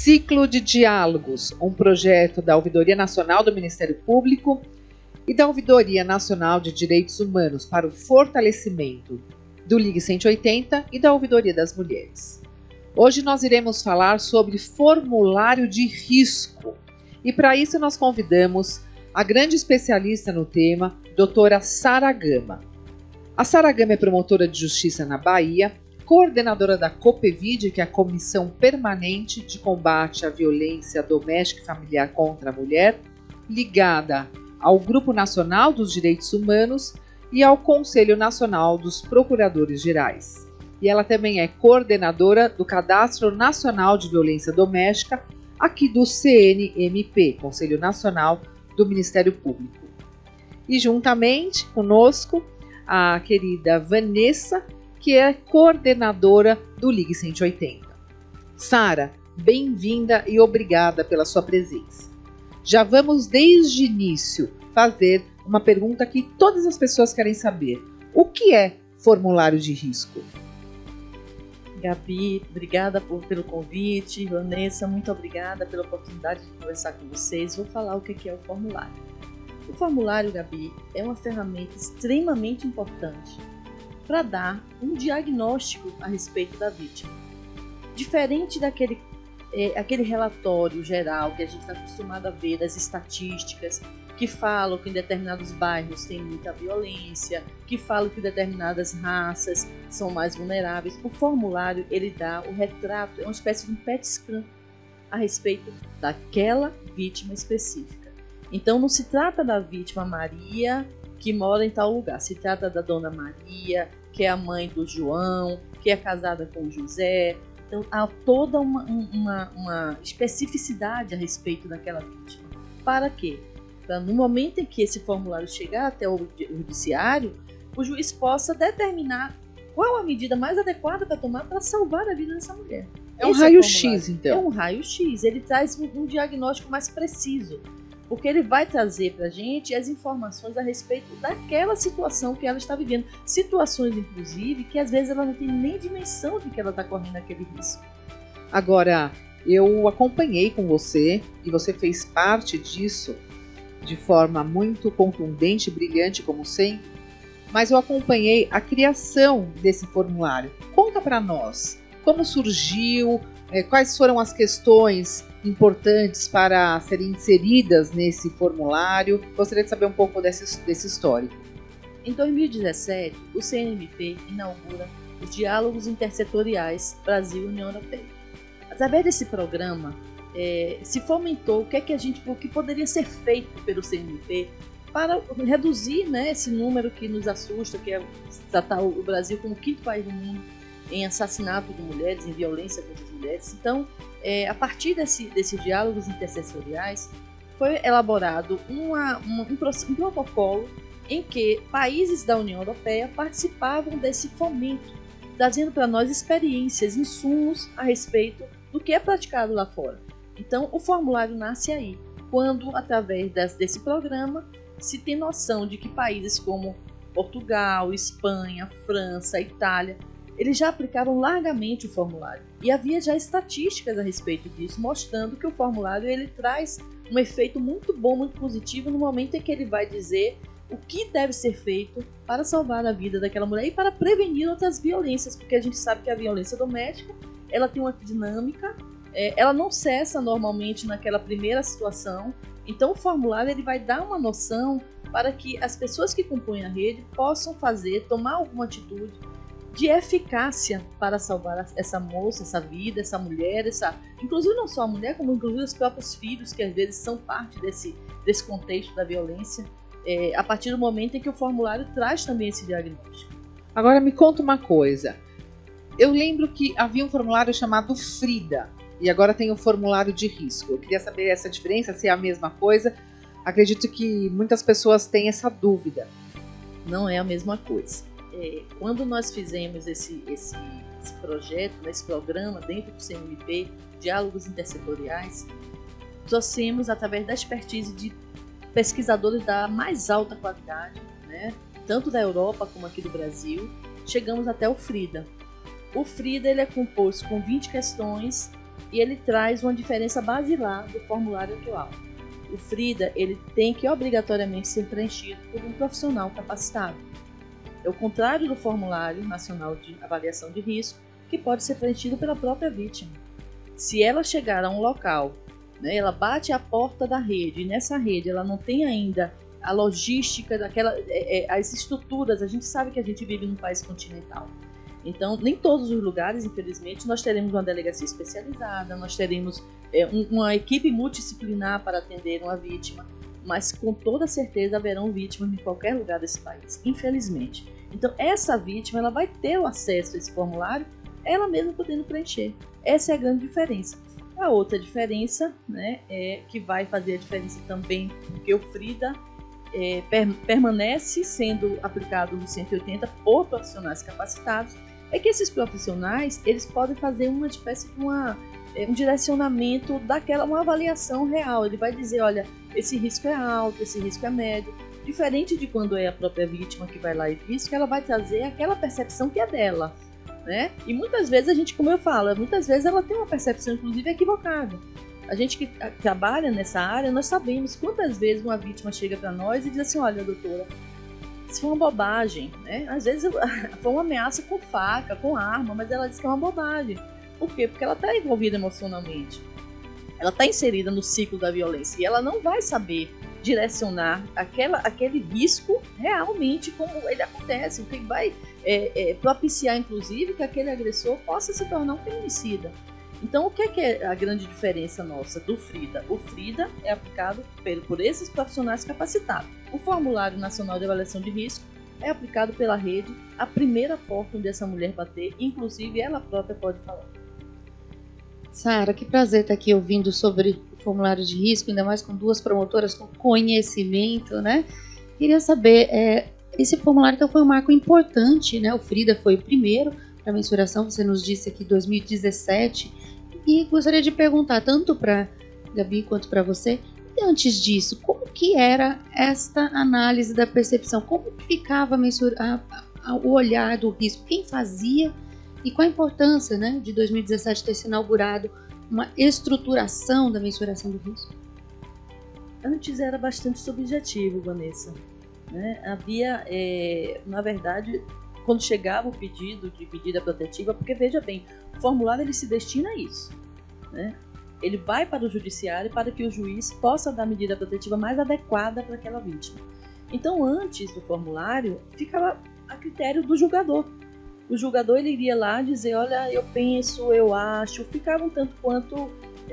Ciclo de Diálogos, um projeto da Ouvidoria Nacional do Ministério Público e da Ouvidoria Nacional de Direitos Humanos para o fortalecimento do Ligue 180 e da Ouvidoria das Mulheres. Hoje nós iremos falar sobre formulário de risco e para isso nós convidamos a grande especialista no tema, doutora Sara Gama. A Sara Gama é promotora de justiça na Bahia, coordenadora da COPEVID, que é a Comissão Permanente de Combate à Violência Doméstica e Familiar contra a Mulher, ligada ao Grupo Nacional dos Direitos Humanos e ao Conselho Nacional dos Procuradores Gerais. E ela também é coordenadora do Cadastro Nacional de Violência Doméstica, aqui do CNMP, Conselho Nacional do Ministério Público. E juntamente conosco, a querida Vanessa, que é coordenadora do Ligue 180. Sara, bem-vinda e obrigada pela sua presença. Já vamos desde o início fazer uma pergunta que todas as pessoas querem saber. O que é formulário de risco? Gabi, obrigada pelo convite. Vanessa, muito obrigada pela oportunidade de conversar com vocês. Vou falar o que é o formulário. O formulário, Gabi, é uma ferramenta extremamente importante para dar um diagnóstico a respeito da vítima. Diferente daquele aquele relatório geral que a gente está acostumado a ver das estatísticas que falam que em determinados bairros tem muita violência, que falam que determinadas raças são mais vulneráveis, o formulário ele dá o retrato, é uma espécie de um PET scan a respeito daquela vítima específica. Então não se trata da vítima Maria que mora em tal lugar, se trata da dona Maria, que é a mãe do João, que é casada com o José. Então há toda uma especificidade a respeito daquela vítima. Para quê? Para no momento em que esse formulário chegar até o judiciário, o juiz possa determinar qual a medida mais adequada para tomar para salvar a vida dessa mulher. É um raio-x, então. É um raio-x, ele traz um diagnóstico mais preciso, porque ele vai trazer para a gente as informações a respeito daquela situação que ela está vivendo. Situações, inclusive, que às vezes ela não tem nem dimensão de que ela está correndo aquele risco. Agora, eu acompanhei com você e você fez parte disso de forma muito contundente, brilhante, como sempre, mas eu acompanhei a criação desse formulário. Conta para nós como surgiu, quais foram as questões importantes para serem inseridas nesse formulário. Gostaria de saber um pouco desse histórico. Em 2017, o CNMP inaugura os Diálogos Intersetoriais Brasil-União Europeia. Através desse programa, se fomentou o que poderia ser feito pelo CNMP para reduzir, né, esse número que nos assusta, que é tratar o Brasil como o quinto país do mundo em assassinato de mulheres, em violência contra as mulheres. Então, a partir desses diálogos intersetoriais, foi elaborado um protocolo em que países da União Europeia participavam desse fomento, trazendo para nós experiências, insumos a respeito do que é praticado lá fora. Então, o formulário nasce aí, quando, através desse programa, se tem noção de que países como Portugal, Espanha, França, Itália, eles já aplicavam largamente o formulário. E havia já estatísticas a respeito disso, mostrando que o formulário ele traz um efeito muito bom, muito positivo, no momento em que ele vai dizer o que deve ser feito para salvar a vida daquela mulher e para prevenir outras violências, porque a gente sabe que a violência doméstica ela tem uma dinâmica, ela não cessa normalmente naquela primeira situação. Então o formulário ele vai dar uma noção para que as pessoas que compõem a rede possam tomar alguma atitude de eficácia para salvar essa moça, essa vida, essa mulher, inclusive não só a mulher, como inclusive os próprios filhos, que às vezes são parte desse contexto da violência, a partir do momento em que o formulário traz também esse diagnóstico. Agora me conta uma coisa, eu lembro que havia um formulário chamado Frida, e agora tem o formulário de risco. Eu queria saber essa diferença, se é a mesma coisa. Acredito que muitas pessoas têm essa dúvida. Não é a mesma coisa. Quando nós fizemos esse projeto, esse programa dentro do CNMP, Diálogos Intersetoriais, trouxemos através da expertise de pesquisadores da mais alta qualidade, né, tanto da Europa como aqui do Brasil, chegamos até o Frida. O Frida ele é composto com 20 questões e ele traz uma diferença basilar do formulário atual. O FRIDA, ele tem que obrigatoriamente ser preenchido por um profissional capacitado. É o contrário do Formulário Nacional de Avaliação de Risco, que pode ser preenchido pela própria vítima. Se ela chegar a um local, né, ela bate a porta da rede, e nessa rede ela não tem ainda a logística, as estruturas, a gente sabe que a gente vive num país continental. Então, nem todos os lugares, infelizmente, nós teremos uma delegacia especializada, nós teremos uma equipe multidisciplinar para atender uma vítima, mas com toda certeza haverão vítimas em qualquer lugar desse país, infelizmente. Então, essa vítima ela vai ter o acesso a esse formulário, ela mesma podendo preencher. Essa é a grande diferença. A outra diferença, né, que vai fazer a diferença também, porque o FRIDA permanece sendo aplicado no 180 por profissionais capacitados, é que esses profissionais eles podem fazer uma espécie de um direcionamento uma avaliação real. Ele vai dizer, olha, esse risco é alto, esse risco é médio. Diferente de quando é a própria vítima que vai lá e diz, que ela vai trazer aquela percepção que é dela, né? E muitas vezes a gente, como eu falo, muitas vezes ela tem uma percepção inclusive equivocada. A gente que trabalha nessa área, nós sabemos quantas vezes uma vítima chega para nós e diz assim, olha, doutora, isso foi uma bobagem, né? Às vezes foi uma ameaça com faca, com arma, mas ela diz que é uma bobagem. Por quê? Porque ela está envolvida emocionalmente. Ela está inserida no ciclo da violência e ela não vai saber direcionar aquele risco realmente como ele acontece, o que vai propiciar, inclusive, que aquele agressor possa se tornar um feminicida. Então, o que é a grande diferença nossa do FRIDA? O FRIDA é aplicado por esses profissionais capacitados. O Formulário Nacional de Avaliação de Risco é aplicado pela rede, a primeira porta onde essa mulher bater, inclusive ela própria pode falar. Sara, que prazer estar aqui ouvindo sobre o formulário de risco, ainda mais com duas promotoras com conhecimento, né? Queria saber, esse formulário então foi um marco importante, né? O FRIDA foi o primeiro para mensuração, você nos disse aqui 2017, e gostaria de perguntar tanto para Gabi quanto para você, e antes disso, como que era esta análise da percepção? Como que ficava o olhar do risco? Quem fazia? E qual a importância, né, de 2017 ter se inaugurado uma estruturação da mensuração do risco? Antes era bastante subjetivo, Vanessa. Né? Havia, na verdade, quando chegava o pedido de medida protetiva, porque veja bem, o formulário ele se destina a isso. Né? Ele vai para o judiciário para que o juiz possa dar a medida protetiva mais adequada para aquela vítima. Então, antes do formulário, ficava a critério do julgador. O julgador ele iria lá dizer, olha, eu penso, eu acho, ficava um tanto quanto,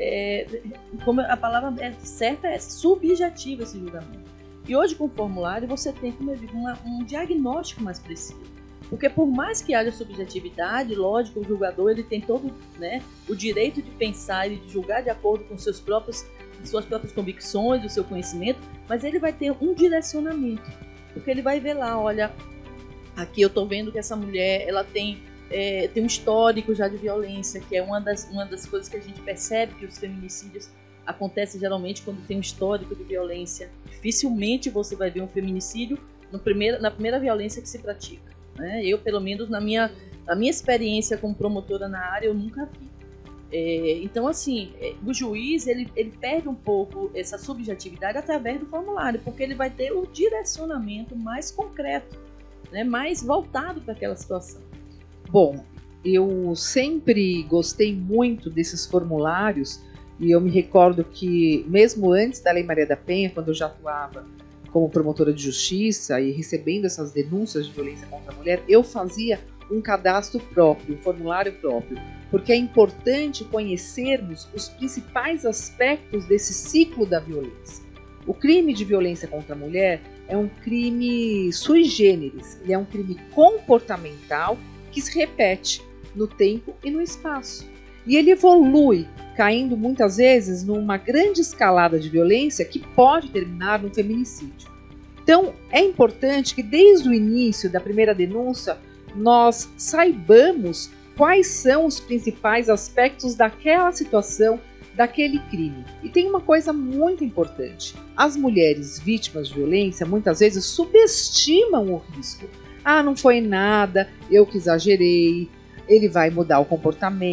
como a palavra certa é subjetivo esse julgamento. E hoje com o formulário você tem, como eu digo, um diagnóstico mais preciso. Porque por mais que haja subjetividade, lógico, o julgador ele tem todo, né, o direito de pensar e de julgar de acordo com suas próprias convicções, o seu conhecimento, mas ele vai ter um direcionamento. Porque ele vai ver lá, olha, aqui eu estou vendo que essa mulher ela tem um histórico já de violência, que é uma das coisas que a gente percebe que os feminicídios acontecem geralmente quando tem um histórico de violência. Dificilmente você vai ver um feminicídio na primeira violência que se pratica. Né? Eu, pelo menos, na minha experiência como promotora na área, eu nunca vi. Então, assim, o juiz ele perde um pouco essa subjetividade através do formulário, porque ele vai ter um direcionamento mais concreto, né? Mais voltado para aquela situação. Bom, eu sempre gostei muito desses formulários e eu me recordo que, mesmo antes da Lei Maria da Penha, quando eu já atuava como promotora de justiça e recebendo essas denúncias de violência contra a mulher, eu fazia um cadastro próprio, um formulário próprio, porque é importante conhecermos os principais aspectos desse ciclo da violência. O crime de violência contra a mulher é um crime sui generis, ele é um crime comportamental que se repete no tempo e no espaço. E ele evolui, caindo muitas vezes numa grande escalada de violência que pode terminar num feminicídio. Então, é importante que desde o início da primeira denúncia nós saibamos quais são os principais aspectos daquela situação, daquele crime. E tem uma coisa muito importante: as mulheres vítimas de violência muitas vezes subestimam o risco. Ah, não foi nada, eu que exagerei, ele vai mudar o comportamento.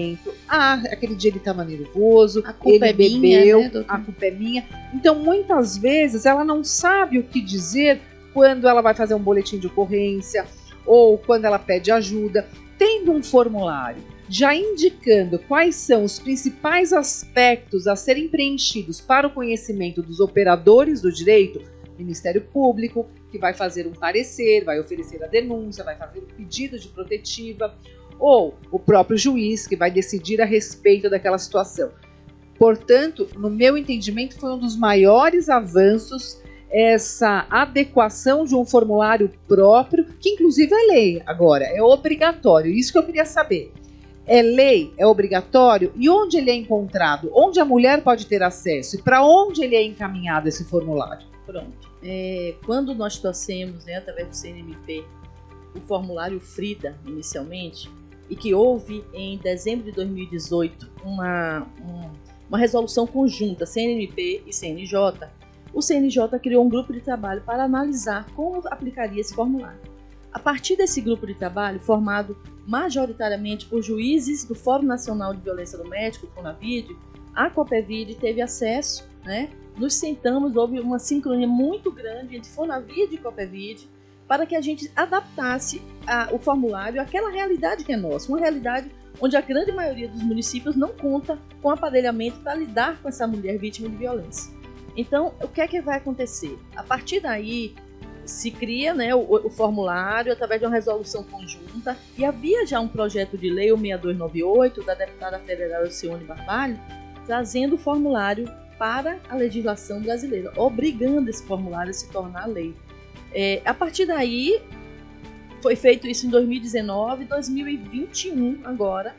aquele dia ele estava nervoso, A culpa ele é minha, bebeu, né, doutor? a culpa é minha. Então, muitas vezes, ela não sabe o que dizer quando ela vai fazer um boletim de ocorrência ou quando ela pede ajuda. Tendo um formulário já indicando quais são os principais aspectos a serem preenchidos para o conhecimento dos operadores do direito, Ministério Público, que vai fazer um parecer, vai oferecer a denúncia, vai fazer um pedido de protetiva, ou o próprio juiz, que vai decidir a respeito daquela situação. Portanto, no meu entendimento, foi um dos maiores avanços essa adequação de um formulário próprio, que inclusive é lei agora, é obrigatório. Isso que eu queria saber. É lei, é obrigatório? E onde ele é encontrado? Onde a mulher pode ter acesso? E para onde ele é encaminhado esse formulário? Pronto. Quando nós trouxemos, através do CNMP, o formulário Frida, inicialmente, e que houve em dezembro de 2018 uma resolução conjunta, CNMP e CNJ, o CNJ criou um grupo de trabalho para analisar como aplicaria esse formulário. A partir desse grupo de trabalho, formado majoritariamente por juízes do Fórum Nacional de Violência Doméstica, o FONAVID, a COPEVID teve acesso, nos sentamos, houve uma sincronia muito grande entre FONAVID e COPEVID, para que a gente adaptasse o formulário àquela realidade que é nossa, uma realidade onde a grande maioria dos municípios não conta com aparelhamento para lidar com essa mulher vítima de violência. Então, o que é que vai acontecer? A partir daí, se cria o formulário através de uma resolução conjunta, e havia já um projeto de lei, o 6298, da deputada federal Alcione Barbalho, trazendo o formulário para a legislação brasileira, obrigando esse formulário a se tornar lei. A partir daí, foi feito isso em 2019, 2021 agora,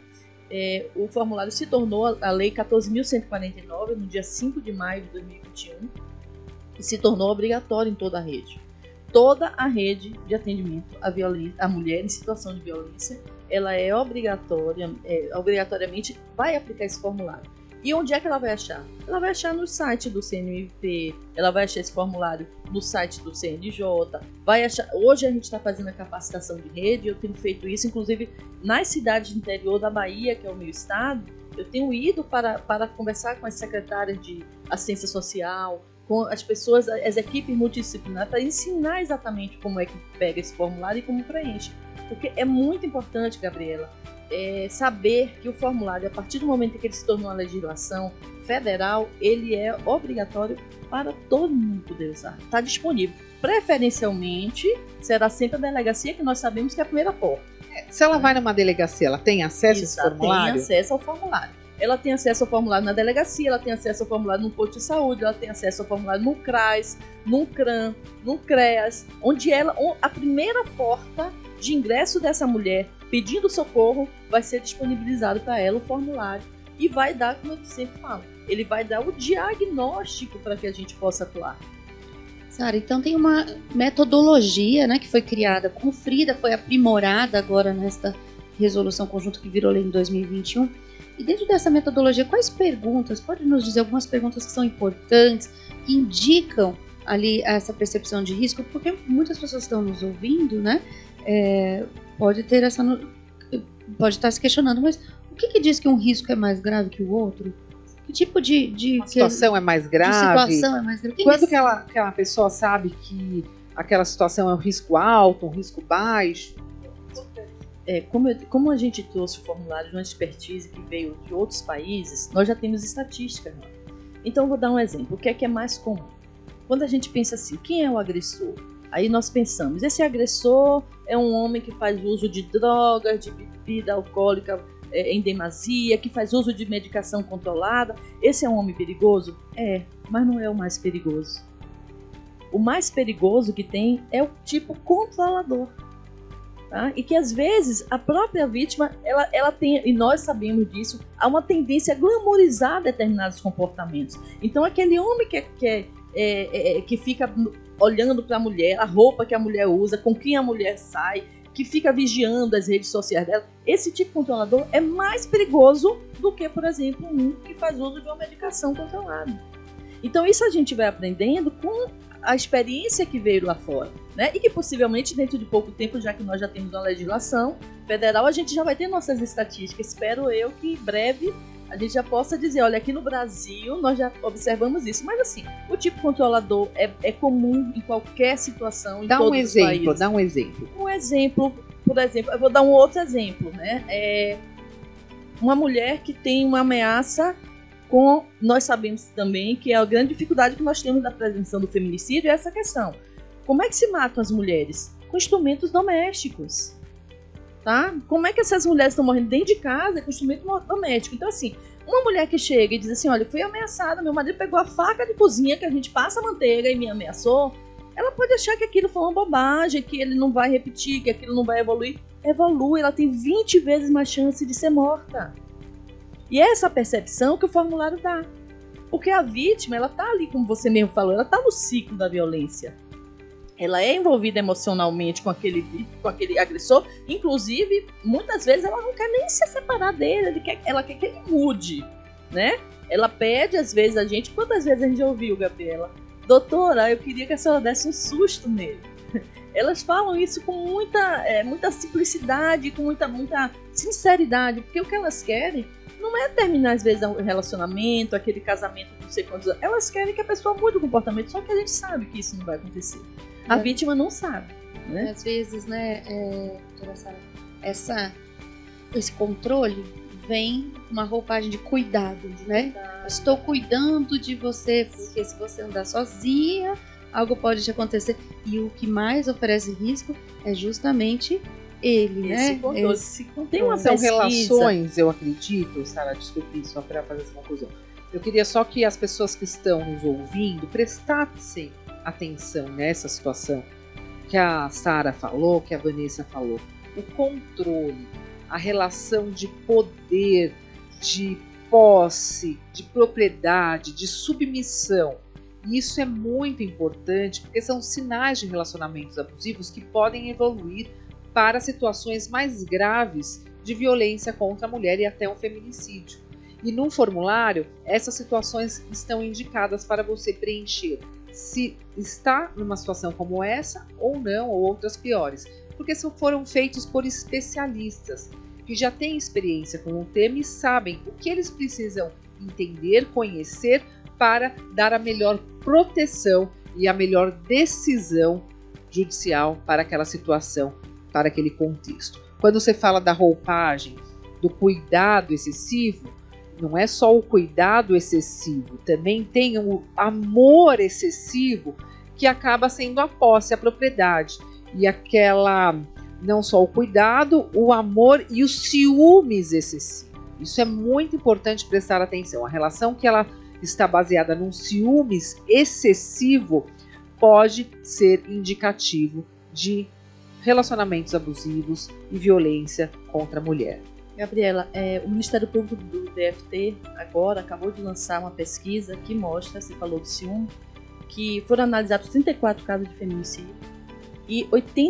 o formulário se tornou a Lei 14.149, no dia 5 de maio de 2021, e se tornou obrigatório em toda a rede. Toda a rede de atendimento à mulher em situação de violência, ela é obrigatoriamente vai aplicar esse formulário. E onde é que ela vai achar? Ela vai achar no site do CNMP, ela vai achar esse formulário no site do CNJ, vai achar. Hoje a gente está fazendo a capacitação de rede, eu tenho feito isso, inclusive nas cidades do interior da Bahia, que é o meu estado, eu tenho ido para conversar com as secretárias de assistência social, com as pessoas, as equipes multidisciplinares, para ensinar exatamente como é que pega esse formulário e como preenche. Porque é muito importante, Gabriela, saber que o formulário, a partir do momento que ele se tornou uma legislação federal, ele é obrigatório para todo mundo poder usar. Está disponível. Preferencialmente, será sempre a delegacia, que nós sabemos que é a primeira porta. Se ela vai numa delegacia, ela tem acesso a esse formulário? Tem acesso ao formulário. Ela tem acesso ao formulário na delegacia, ela tem acesso ao formulário no posto de saúde, ela tem acesso ao formulário no CRAS, no CRAM, no CREAS, onde a primeira porta de ingresso dessa mulher pedindo socorro vai ser disponibilizado para ela o formulário e vai dar, como eu sempre falo, ele vai dar o diagnóstico para que a gente possa atuar. Sara, então tem uma metodologia, que foi criada com o Frida, foi aprimorada agora nesta resolução conjunta que virou lei em 2021. E dentro dessa metodologia, quais perguntas, pode nos dizer algumas perguntas que são importantes, que indicam ali essa percepção de risco? Porque muitas pessoas estão nos ouvindo, pode estar se questionando, mas o que diz que um risco é mais grave que o outro? Que tipo de situação é mais grave? Situação é mais grave? Quando que aquela pessoa sabe que aquela situação é um risco alto, um risco baixo? Como a gente trouxe o formulário de uma expertise que veio de outros países, nós já temos estatísticas. Então, vou dar um exemplo. O que é mais comum? Quando a gente pensa assim, quem é o agressor? Aí nós pensamos, esse agressor é um homem que faz uso de drogas, de bebida alcoólica em demasia, que faz uso de medicação controlada. Esse é um homem perigoso? Mas não é o mais perigoso. O mais perigoso que tem é o tipo controlador. Tá? E que às vezes a própria vítima, ela tem, e nós sabemos disso, há uma tendência a glamorizar determinados comportamentos. Então aquele homem que fica olhando para a mulher, a roupa que a mulher usa, com quem a mulher sai, que fica vigiando as redes sociais dela, esse tipo de controlador é mais perigoso do que, por exemplo, um que faz uso de uma medicação controlada. Então isso a gente vai aprendendo com a experiência que veio lá fora, né? E que possivelmente dentro de pouco tempo, já que nós já temos uma legislação federal, a gente já vai ter nossas estatísticas. Espero eu que em breve a gente já possa dizer, olha, aqui no Brasil nós já observamos isso. Mas assim, o tipo controlador é comum em qualquer situação, em todos os países. Dá um exemplo. Um exemplo, por exemplo, eu vou dar um outro exemplo, né? Uma mulher que tem uma ameaça nós sabemos também que a grande dificuldade que nós temos da prevenção do feminicídio é essa questão. Como é que se matam as mulheres? Com instrumentos domésticos. Tá? Como é que essas mulheres estão morrendo dentro de casa com instrumento doméstico? Então, assim, uma mulher que chega e diz assim, olha, fui ameaçada, meu marido pegou a faca de cozinha que a gente passa a manteiga e me ameaçou, ela pode achar que aquilo foi uma bobagem, que ele não vai repetir, que aquilo não vai evoluir. Evolui, ela tem 20 vezes mais chance de ser morta. E é essa percepção que o formulário dá. Porque a vítima, ela tá ali, como você mesmo falou, ela tá no ciclo da violência. Ela é envolvida emocionalmente com aquele agressor. Inclusive, muitas vezes ela não quer nem se separar dele, ela quer que ele mude, né? Ela pede, às vezes, a gente... Quantas vezes a gente já ouviu, Gabriela? Doutora, eu queria que a senhora desse um susto nele. Elas falam isso com muita simplicidade, com muita sinceridade, porque o que elas querem não é terminar, às vezes, o relacionamento, aquele casamento, não sei quantos anos. Elas querem que a pessoa mude o comportamento, só que a gente sabe que isso não vai acontecer. A vítima não sabe, né? Às vezes, né, doutora Sara, esse controle vem com uma roupagem de cuidado, né? Estou cuidando de você, porque se você andar sozinha, algo pode te acontecer. E o que mais oferece risco é justamente ele, né? Tem uma São pesquisa. relações, eu acredito, Sara, desculpe, só para fazer essa conclusão. Eu queria só que as pessoas que estão nos ouvindo prestassem atenção nessa situação que a Sara falou, que a Vanessa falou. O controle, a relação de poder, de posse, de propriedade, de submissão. E isso é muito importante porque são sinais de relacionamentos abusivos que podem evoluir para situações mais graves de violência contra a mulher e até um feminicídio. E no formulário, essas situações estão indicadas para você preencher se está numa situação como essa ou não, ou outras piores, porque foram feitos por especialistas que já têm experiência com o tema e sabem o que eles precisam entender, conhecer para dar a melhor proteção e a melhor decisão judicial para aquela situação, para aquele contexto. Quando você fala da roupagem, do cuidado excessivo, não é só o cuidado excessivo, também tem o amor excessivo que acaba sendo a posse, a propriedade. E aquela, não só o cuidado, o amor e os ciúmes excessivos. Isso é muito importante prestar atenção. A relação que ela está baseada num ciúmes excessivo pode ser indicativo de relacionamentos abusivos e violência contra a mulher. Gabriela, o Ministério Público do DFT agora acabou de lançar uma pesquisa que mostra, você falou do ciúme, que foram analisados 34 casos de feminicídio e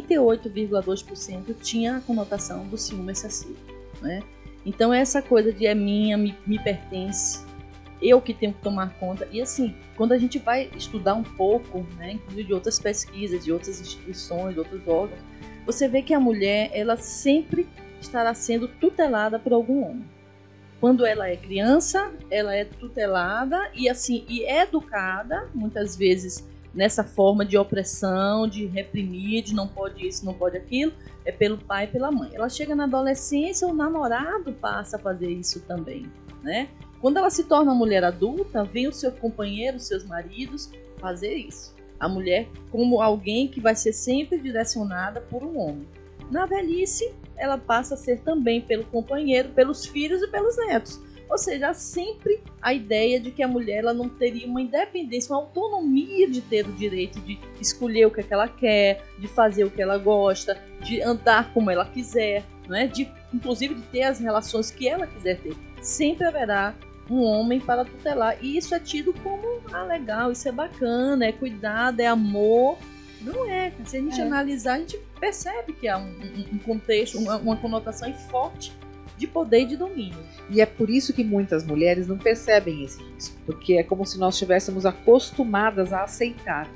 88,2% tinha a conotação do ciúme excessivo, né? Então essa coisa de é minha, me pertence, eu que tenho que tomar conta. E assim, quando a gente vai estudar um pouco, né, inclusive de outras pesquisas, de outras instituições, de outros órgãos, você vê que a mulher, ela sempre estará sendo tutelada por algum homem. Quando ela é criança, ela é tutelada e assim, e educada, muitas vezes nessa forma de opressão, de reprimir, de não pode isso, não pode aquilo, é pelo pai e pela mãe. Ela chega na adolescência, o namorado passa a fazer isso também, né? Quando ela se torna uma mulher adulta, vem o seu companheiro, os seus maridos fazer isso. A mulher como alguém que vai ser sempre direcionada por um homem. Na velhice, ela passa a ser também pelo companheiro, pelos filhos e pelos netos. Ou seja, sempre a ideia de que a mulher ela não teria uma independência, uma autonomia de ter o direito de escolher o que ela quer, de fazer o que ela gosta, de andar como ela quiser, não é? Inclusive de ter as relações que ela quiser ter. Sempre haverá um homem para tutelar. E isso é tido como legal, isso é bacana, é cuidado, é amor. Não é. Se a gente analisar, a gente percebe que há um contexto, uma conotação forte de poder e de domínio. E é por isso que muitas mulheres não percebem esse risco, porque é como se nós estivéssemos acostumadas a aceitar.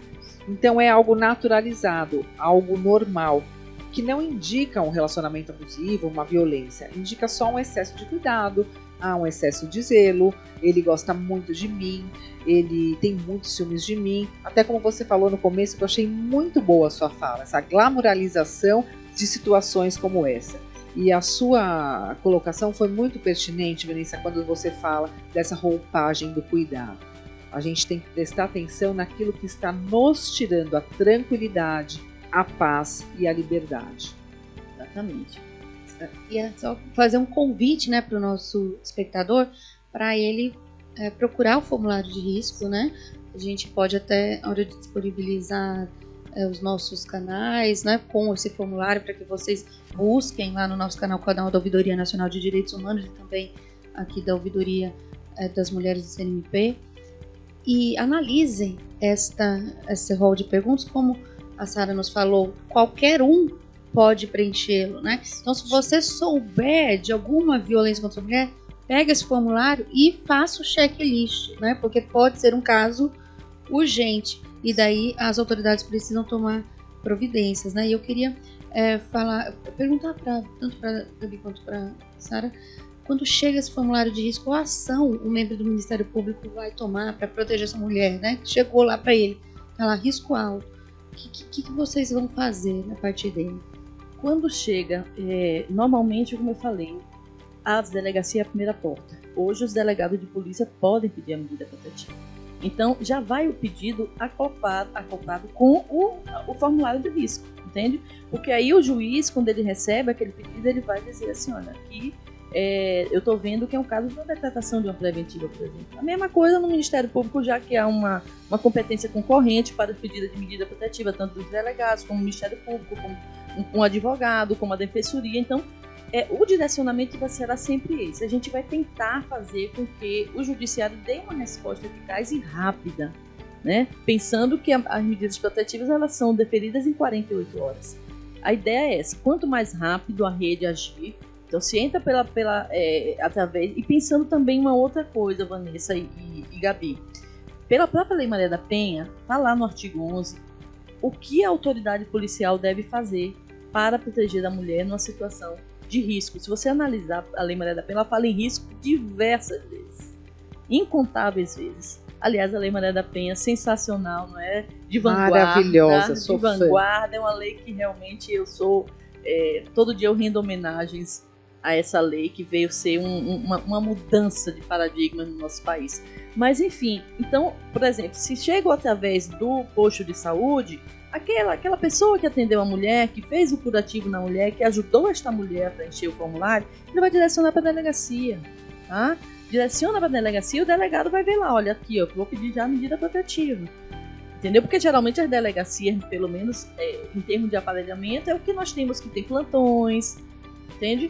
Então é algo naturalizado, algo normal, que não indica um relacionamento abusivo, uma violência, indica só um excesso de cuidado, um excesso de zelo, ele gosta muito de mim, ele tem muitos ciúmes de mim, até como você falou no começo, que eu achei muito boa a sua fala, essa glamoralização de situações como essa. E a sua colocação foi muito pertinente, Vanessa, quando você fala dessa roupagem do cuidado. A gente tem que prestar atenção naquilo que está nos tirando a tranquilidade, a paz e a liberdade. Exatamente. E é só fazer um convite, né, para o nosso espectador, para ele procurar o formulário de risco, né? A gente pode até, na hora de disponibilizar os nossos canais, né, com esse formulário, para que vocês busquem lá no nosso canal da Ouvidoria Nacional de Direitos Humanos e também aqui da Ouvidoria das Mulheres do CNMP, e analisem esse rol de perguntas, como a Sara nos falou, qualquer um pode preenchê-lo, né? Então, se você souber de alguma violência contra a mulher, pega esse formulário e faça o checklist, né? Porque pode ser um caso urgente e daí as autoridades precisam tomar providências, né? E eu queria perguntar tanto para Gabi quanto para Sara, quando chega esse formulário de risco, qual ação o membro do Ministério Público vai tomar para proteger essa mulher, né? Chegou lá para ele, tá lá, risco alto. O que vocês vão fazer a partir dele? Quando chega, normalmente, como eu falei, as delegacias é a primeira porta. Hoje os delegados de polícia podem pedir a medida protetiva. Então já vai o pedido acoplado com o formulário de risco, entende? Porque aí o juiz, quando ele recebe aquele pedido, ele vai dizer assim, olha, aqui eu estou vendo que é um caso de uma decretação de uma preventiva, por exemplo. A mesma coisa no Ministério Público, já que há uma competência concorrente para o pedido de medida protetiva, tanto dos delegados, como o Ministério Público, como um advogado, como a defensoria. Então, o direcionamento será sempre esse. A gente vai tentar fazer com que o judiciário dê uma resposta eficaz e rápida, né? Pensando que as medidas protetivas elas são deferidas em 48 horas. A ideia é essa, quanto mais rápido a rede agir. Então, se entra através... E pensando também uma outra coisa, Vanessa e Gabi. Pela própria Lei Maria da Penha, está lá no artigo 11, o que a autoridade policial deve fazer para proteger a mulher numa situação de risco. Se você analisar a Lei Maria da Penha, ela fala em risco diversas vezes. Incontáveis vezes. Aliás, a Lei Maria da Penha é sensacional, não é? De vanguarda. Maravilhosa, sou fã. De vanguarda, é uma lei que realmente eu sou... todo dia eu rendo homenagens a essa lei que veio ser uma mudança de paradigma no nosso país. Mas enfim, então, por exemplo, se chega através do posto de saúde, aquela pessoa que atendeu a mulher, que fez o curativo na mulher, que ajudou esta mulher a preencher o formulário, ele vai direcionar para a delegacia, tá? Direciona para a delegacia e o delegado vai ver lá, olha aqui, eu vou pedir já a medida protetiva. Entendeu? Porque geralmente as delegacias, pelo menos em termos de aparelhamento, é o que nós temos, que tem plantões, entende?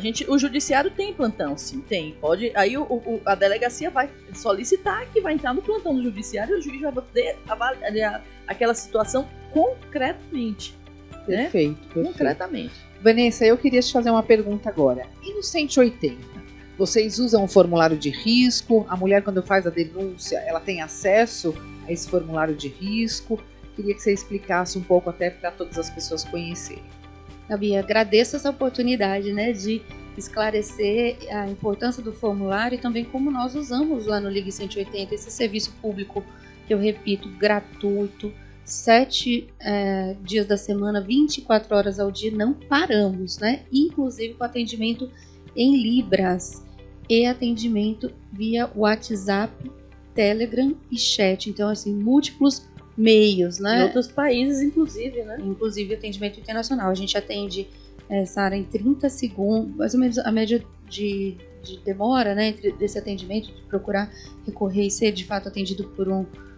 O judiciário tem plantão, sim, tem. Pode, aí a delegacia vai solicitar que vai entrar no plantão do judiciário e o juiz vai poder avaliar aquela situação concretamente. Perfeito, né? perfeito. Concretamente. Vanessa, eu queria te fazer uma pergunta agora. E no 180? Vocês usam o formulário de risco? A mulher, quando faz a denúncia, ela tem acesso a esse formulário de risco? Queria que você explicasse um pouco até para todas as pessoas conhecerem. Gabi, agradeço essa oportunidade, né, de esclarecer a importância do formulário e também como nós usamos lá no Ligue 180 esse serviço público, que eu repito, gratuito, 7 dias da semana, 24 horas ao dia, não paramos, né? Inclusive com atendimento em Libras e atendimento via WhatsApp, Telegram e chat. Então, assim, múltiplos meios, né? Em outros países, inclusive, né? Inclusive atendimento internacional. A gente atende, Sara, em 30 segundos, mais ou menos a média de demora, né? Desse atendimento, de procurar recorrer e ser de fato atendido por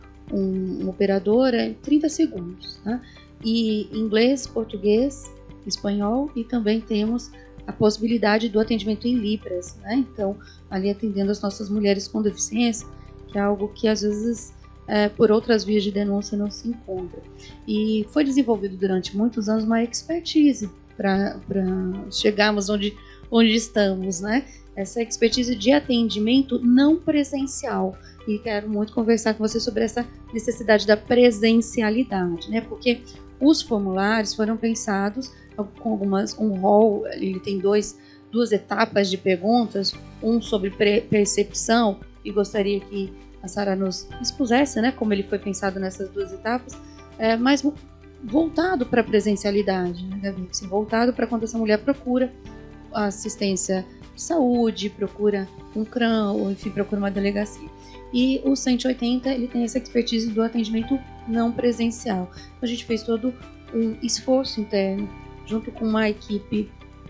um operador, é 30 segundos, né? E inglês, português, espanhol, e também temos a possibilidade do atendimento em Libras, né? Então, ali atendendo as nossas mulheres com deficiência, que é algo que às vezes por outras vias de denúncia não se encontra. E foi desenvolvido durante muitos anos uma expertise para chegarmos onde onde estamos, né? Essa expertise de atendimento não presencial. E quero muito conversar com você sobre essa necessidade da presencialidade, né? Porque os formulários foram pensados com um rol, ele tem duas etapas de perguntas, um sobre percepção, e gostaria que a Sara nos expusesse, né, como ele foi pensado nessas duas etapas, mas voltado para a presencialidade, né, Gabi? Assim, voltado para quando essa mulher procura assistência de saúde, procura um CRAM, ou enfim, procura uma delegacia. E o 180, ele tem essa expertise do atendimento não presencial. A gente fez todo um esforço interno, junto com uma equipe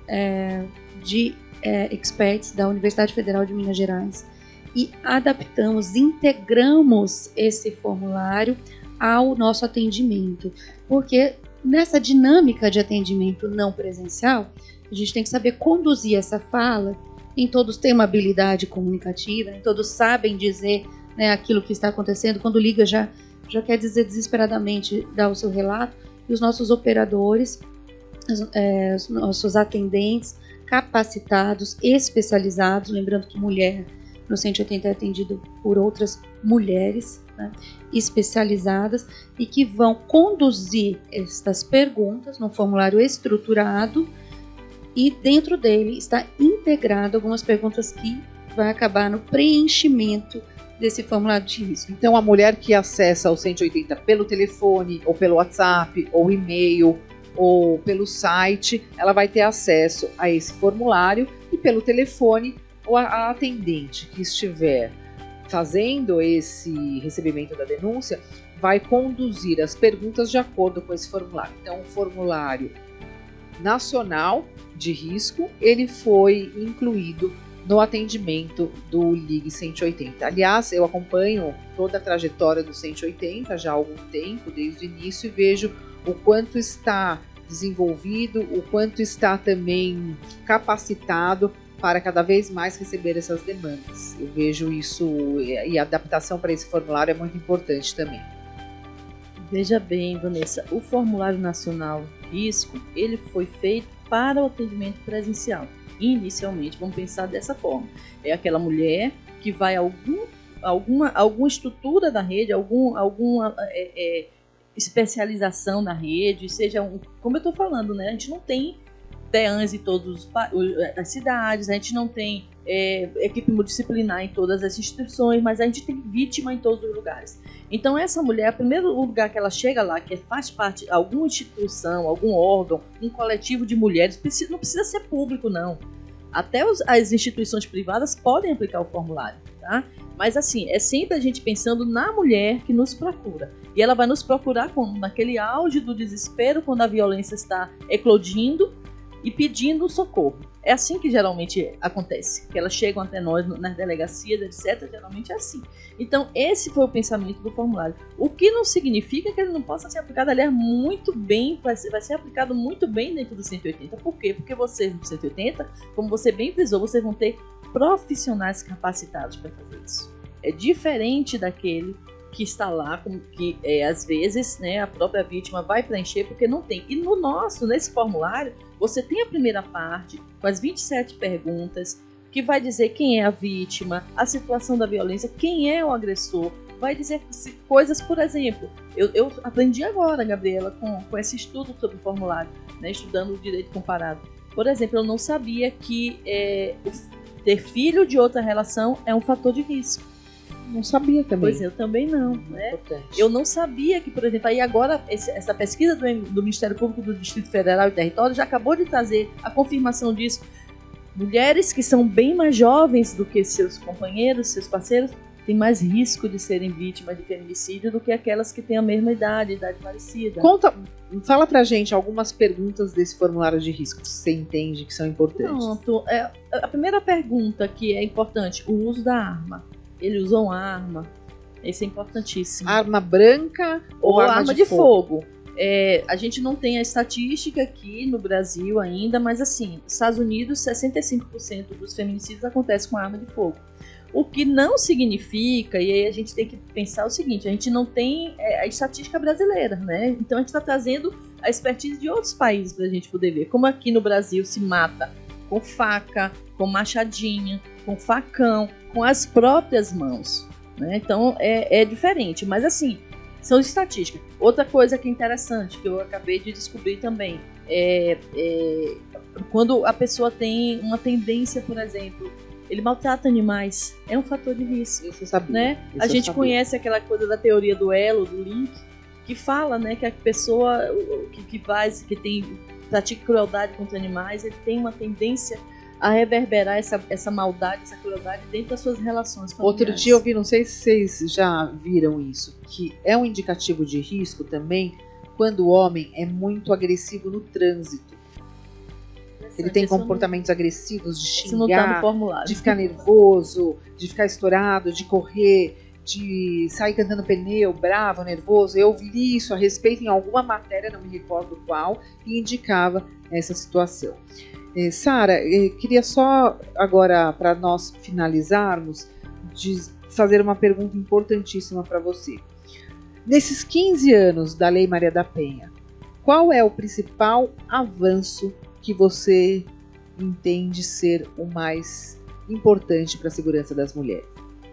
de experts da Universidade Federal de Minas Gerais, e adaptamos, integramos esse formulário ao nosso atendimento, porque nessa dinâmica de atendimento não presencial, a gente tem que saber conduzir essa fala. Nem todos têm uma habilidade comunicativa, nem todos sabem dizer, né, aquilo que está acontecendo. Quando liga já quer dizer desesperadamente, dar o seu relato. E os nossos operadores, os nossos atendentes capacitados, especializados, lembrando que mulher no 180 é atendido por outras mulheres, né, especializadas, e que vão conduzir estas perguntas num formulário estruturado, e dentro dele está integrado algumas perguntas que vai acabar no preenchimento desse formulário de risco. Então, a mulher que acessa o 180 pelo telefone, ou pelo WhatsApp, ou e-mail, ou pelo site, ela vai ter acesso a esse formulário, e pelo telefone, ou a atendente que estiver fazendo esse recebimento da denúncia vai conduzir as perguntas de acordo com esse formulário. Então, o formulário nacional de risco, ele foi incluído no atendimento do Ligue 180. Aliás, eu acompanho toda a trajetória do 180 já há algum tempo, desde o início, e vejo o quanto está desenvolvido, o quanto está também capacitado para cada vez mais receber essas demandas. Eu vejo isso, e a adaptação para esse formulário é muito importante também. Veja bem, Vanessa, o Formulário Nacional de Risco, ele foi feito para o atendimento presencial. Inicialmente, vamos pensar dessa forma. É aquela mulher que vai a alguma estrutura da rede, alguma especialização na rede, seja como eu estou falando, né? A gente não tem DEANs em todas as cidades, a gente não tem equipe multidisciplinar em todas as instituições, mas a gente tem vítima em todos os lugares. Então essa mulher, o primeiro lugar que ela chega lá, que faz parte de alguma instituição, algum órgão, um coletivo de mulheres, não precisa ser público, não. Até as instituições privadas podem aplicar o formulário, tá? Mas assim, é sempre a gente pensando na mulher que nos procura. E ela vai nos procurar naquele auge do desespero, quando a violência está eclodindo, e pedindo socorro. É assim que geralmente acontece, que elas chegam até nós nas delegacias, etc. Geralmente é assim. Então, esse foi o pensamento do formulário. O que não significa que ele não possa ser aplicado, aliás, muito bem, vai ser aplicado muito bem dentro do 180. Por quê? Porque vocês no 180, como você bem frisou, vocês vão ter profissionais capacitados para fazer isso. É diferente daquele que está lá, que às vezes, né, a própria vítima vai preencher porque não tem. E nesse formulário, você tem a primeira parte, com as 27 perguntas, que vai dizer quem é a vítima, a situação da violência, quem é o agressor, vai dizer coisas, por exemplo, eu aprendi agora, Gabriela, com esse estudo sobre o formulário, né, estudando o direito comparado. Por exemplo, eu não sabia que ter filho de outra relação é um fator de risco. Não sabia também. Pois eu também não, né? Eu não sabia que, por exemplo, aí agora essa pesquisa do Ministério Público do Distrito Federal e Território já acabou de trazer a confirmação disso. Mulheres que são bem mais jovens do que seus companheiros, seus parceiros, têm mais risco de serem vítimas de feminicídio do que aquelas que têm a mesma idade parecida. Fala pra gente algumas perguntas desse formulário de risco que você entende que são importantes. Pronto. A primeira pergunta que é importante, o uso da arma. Ele usou uma arma, isso é importantíssimo. Arma branca ou arma de fogo? A gente não tem a estatística aqui no Brasil ainda, mas assim, nos Estados Unidos, 65% dos feminicídios acontecem com arma de fogo. O que não significa, e aí a gente tem que pensar o seguinte, a gente não tem a estatística brasileira, né? Então a gente está trazendo a expertise de outros países para a gente poder ver. Como aqui no Brasil se mata com faca, com machadinha, com facão, com as próprias mãos, né? Então é diferente, mas assim, são estatísticas. Outra coisa que é interessante, que eu acabei de descobrir também, quando a pessoa tem uma tendência, por exemplo, ele maltrata animais, é um fator de risco. Isso eu sabia. Né? A gente conhece aquela coisa da teoria do elo, do link, que fala, né, que a pessoa que pratica crueldade contra animais, ele tem uma tendência a reverberar essa maldade, essa crueldade dentro das suas relações familiares. Outro dia eu vi, não sei se vocês já viram isso, que é um indicativo de risco também quando o homem é muito agressivo no trânsito. Ele tem comportamentos agressivos de xingar, de ficar nervoso, de ficar estourado, de correr, de sair cantando pneu, bravo, nervoso. Eu li isso a respeito em alguma matéria, não me recordo qual, que indicava essa situação. Sara, queria só agora, para nós finalizarmos, fazer uma pergunta importantíssima para você. Nesses 15 anos da Lei Maria da Penha, qual é o principal avanço que você entende ser o mais importante para a segurança das mulheres?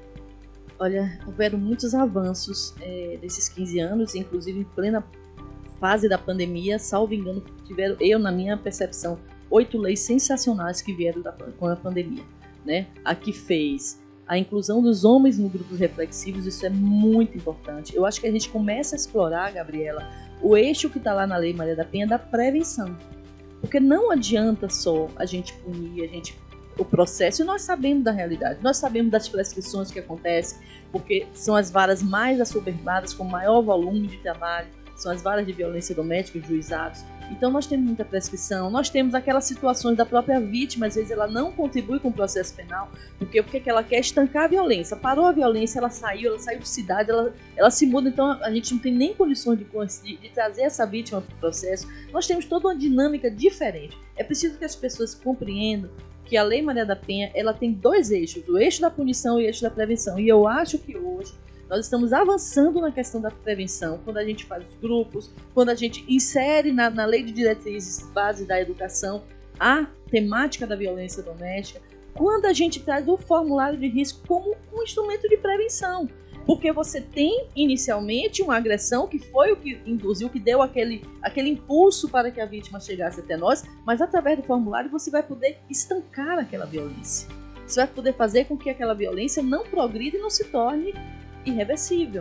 Olha, houveram muitos avanços desses 15 anos, inclusive em plena fase da pandemia, salvo engano, tiveram, na minha percepção, 8 leis sensacionais que vieram com a pandemia, né? A que fez a inclusão dos homens no grupos reflexivos, isso é muito importante. Eu acho que a gente começa a explorar, Gabriela, o eixo que está lá na Lei Maria da Penha da prevenção. Porque não adianta só a gente punir o processo, e nós sabemos da realidade, nós sabemos das prescrições que acontecem, porque são as varas mais assoberbadas, com maior volume de trabalho, são as varas de violência doméstica, os juizados. Então nós temos muita prescrição, nós temos aquelas situações da própria vítima, às vezes ela não contribui com o processo penal, porque ela quer estancar a violência. Parou a violência, ela saiu de cidade, ela se muda, então a gente não tem nem condições de trazer essa vítima para o processo. Nós temos toda uma dinâmica diferente. É preciso que as pessoas compreendam que a Lei Maria da Penha, ela tem 2 eixos, o eixo da punição e o eixo da prevenção. E eu acho que hoje nós estamos avançando na questão da prevenção, quando a gente faz os grupos, quando a gente insere na Lei de Diretrizes Base da Educação a temática da violência doméstica, quando a gente traz o formulário de risco como um instrumento de prevenção. Porque você tem, inicialmente, uma agressão que foi o que induziu, que deu aquele impulso para que a vítima chegasse até nós, mas através do formulário você vai poder estancar aquela violência. Você vai poder fazer com que aquela violência não progrida e não se torne irreversível,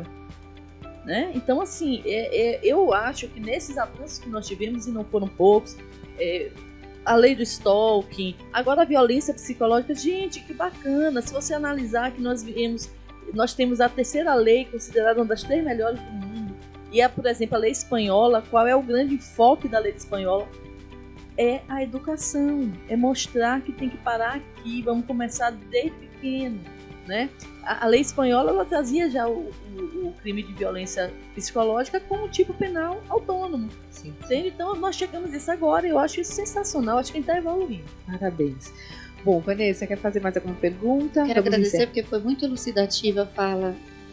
né? Então, assim, eu acho que nesses avanços que nós tivemos, e não foram poucos, a lei do stalking, agora a violência psicológica, gente, que bacana, se você analisar que nós temos a 3ª lei, considerada uma das 3 melhores do mundo, e por exemplo, a lei espanhola. Qual é o grande enfoque da lei espanhola? É a educação, é mostrar que tem que parar aqui, vamos começar desde pequeno, né? A lei espanhola, ela trazia já o crime de violência psicológica como tipo penal autônomo. Sim. Então nós chegamos a isso agora, eu acho isso sensacional, acho que a gente está evoluindo. Parabéns. Bom, Vanessa, quer fazer mais alguma pergunta? Quero agradecer, porque foi muito elucidativa a fala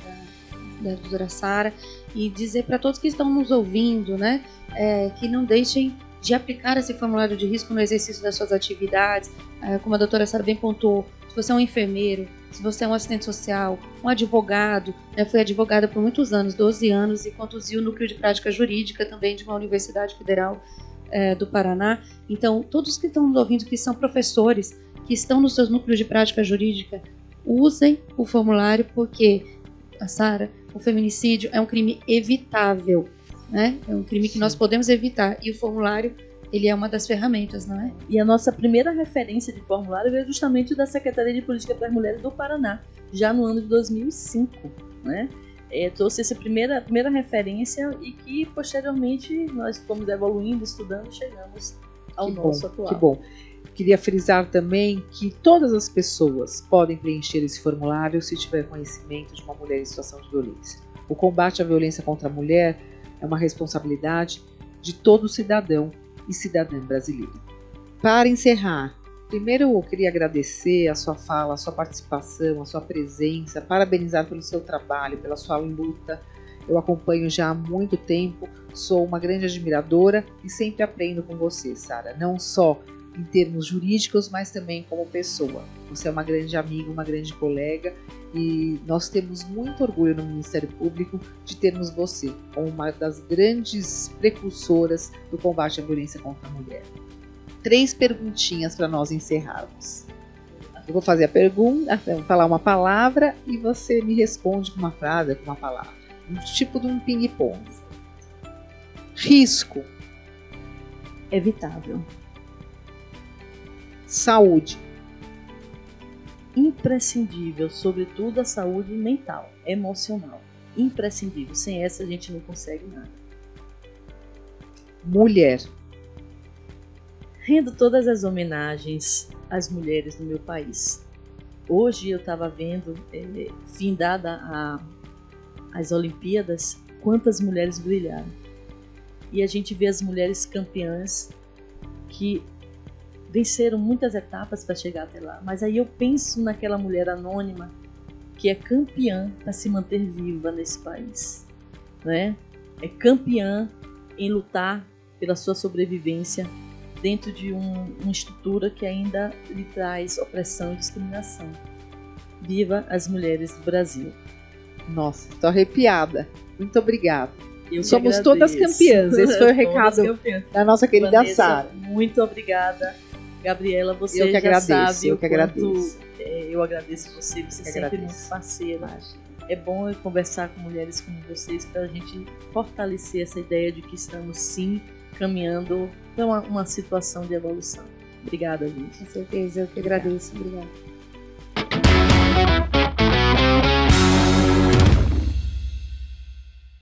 da doutora Sara, e dizer para todos que estão nos ouvindo, né, que não deixem de aplicar esse formulário de risco no exercício das suas atividades. Como a doutora Sara bem pontuou, se você é um enfermeiro, se você é um assistente social, um advogado, foi advogada por muitos anos, 12 anos, e conduziu o núcleo de prática jurídica também de uma Universidade Federal do Paraná. Então, todos que estão nos ouvindo, que são professores, que estão nos seus núcleos de prática jurídica, usem o formulário, porque, Sara, o feminicídio é um crime evitável, né? É um crime que nós podemos evitar, e o formulário, ele é uma das ferramentas, não é? E a nossa primeira referência de formulário veio justamente da Secretaria de Política para as Mulheres do Paraná, já no ano de 2005, né? Trouxe essa primeira referência, e que posteriormente nós fomos evoluindo, estudando e chegamos ao nosso atual. Que bom. Queria frisar também que todas as pessoas podem preencher esse formulário se tiver conhecimento de uma mulher em situação de violência. O combate à violência contra a mulher é uma responsabilidade de todo cidadão e cidadã brasileiro. Para encerrar, primeiro eu queria agradecer a sua fala, a sua participação, a sua presença, parabenizar pelo seu trabalho, pela sua luta. Eu acompanho já há muito tempo, sou uma grande admiradora e sempre aprendo com você, Sara, não só em termos jurídicos, mas também como pessoa. Você é uma grande amiga, uma grande colega, e nós temos muito orgulho no Ministério Público de termos você como uma das grandes precursoras do combate à violência contra a mulher. 3 perguntinhas para nós encerrarmos. Eu vou fazer a pergunta, vou falar uma palavra e você me responde com uma frase, com uma palavra. Um tipo de um ping-pong. Risco. Evitável. Saúde. Imprescindível, sobretudo a saúde mental, emocional. Imprescindível. Sem essa a gente não consegue nada. Mulher. Rendo todas as homenagens às mulheres do meu país. Hoje eu estava vendo, findada as Olimpíadas, quantas mulheres brilharam. E a gente vê as mulheres campeãs que venceram muitas etapas para chegar até lá. Mas aí eu penso naquela mulher anônima que é campeã para se manter viva nesse país, né? É campeã em lutar pela sua sobrevivência dentro de uma estrutura que ainda lhe traz opressão e discriminação. Viva as mulheres do Brasil. Nossa, estou arrepiada. Muito obrigada. Somos todas campeãs. Esse foi o recado da nossa querida Sara. Muito obrigada, Gabriela. Você eu que já agradeço, sabe eu que agradeço. Eu agradeço você. Você sempre muito parceira. É bom conversar com mulheres como vocês para a gente fortalecer essa ideia de que estamos sim caminhando para uma situação de evolução. Obrigada, gente. Com certeza, eu que agradeço. Obrigada.